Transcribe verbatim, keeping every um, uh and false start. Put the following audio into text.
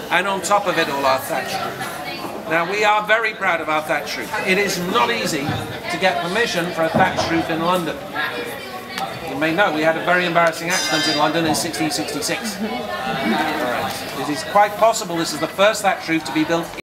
and on top of it all our thatch roof. Now we are very proud of our thatch roof. It is not easy to get permission for a thatch roof in London. You may know we had a very embarrassing accident in London in sixteen sixty-six. Right. It is quite possible this is the first thatch roof to be built